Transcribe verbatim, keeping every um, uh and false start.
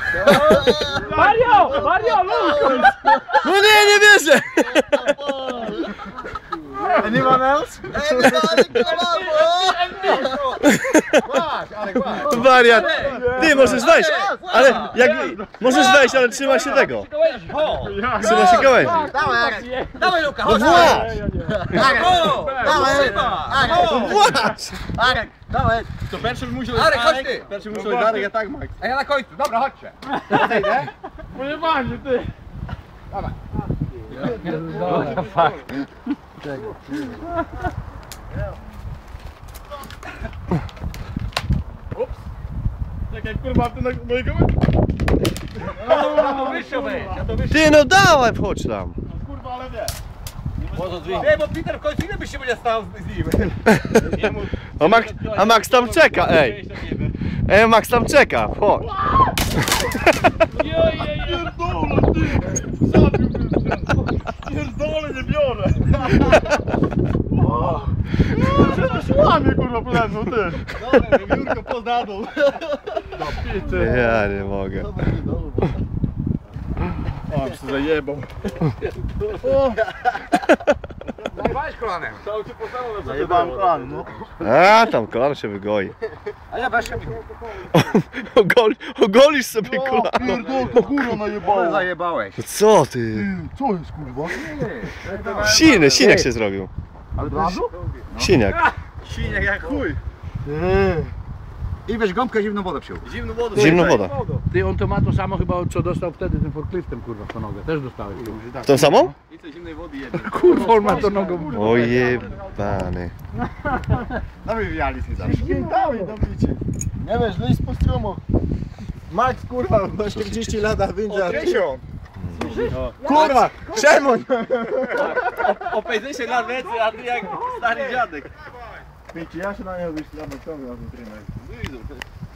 Mario! Mario, luz! No nie, nie wierzę! Anyone else? Wariat! Ty możesz wejść! Ale jak... Możesz wejść, ale trzyma się tego! Trzyma się gałęzi! Dawaj, Luka, No właź! Dawaj! Właź! Arek, dawaj! To pierwszy musiał Arek, chodź ty! Pierwszy musiał być Arek, ja tak Max. A ja na końcu, dobra, chodźcie! Pojebanie, ty! Czekaj, kurwa, ty na mojego... To wyższe wejdź, a to wyższe. Ty no dawaj, wchodź tam! Kurwa, ale nie. Nie, bo Peter w końcu ile byś się będzie stał z nim? A Max, a Max tam czeka, ej! Ej, Max tam czeka, chodź! Pierdolę, ty! Zabiłbym się! Pierdolę, nie biorę! Przecież łamie, kurwa, plenu, ty! Dobra, Jurko, poza dół. Ja nie mogę. O, się zajebał. Zajebałeś kolanem. Cały cię poznał na Zajebałem kolan, no. A tam kolan się wygoi. A ja weszłem. Ogol, ogolisz sobie kolano. Pierdolka, kurwa, najebało. Zajebałeś. No co ty? Co jest, kurwa? Siny, sinek się zrobił. Ale razu? Siniak. Siniak jak chuj. I weź gąbkę, zimną wodę przyjął. Zimną wodę. Zimna woda. Ty, on to ma to samo chyba, co dostał wtedy tym forkliftem, kurwa, w tą nogę. Też dostałeś. Tą samą? I co, zimnej wody jeden. Kurwa, on ma to nogą. Ojebany. No wywijali się zawsze. Dawaj, dobicie. Nie wiesz, list po strumach. Max, kurwa, ma czterdzieści lat, a wyjdzie. Kurwa, czemu? O pięćdziesiąt lat więcej, a ty jak stary dziadek. Wiecie, ja się na niego wyślałem, ciągle na ten trener.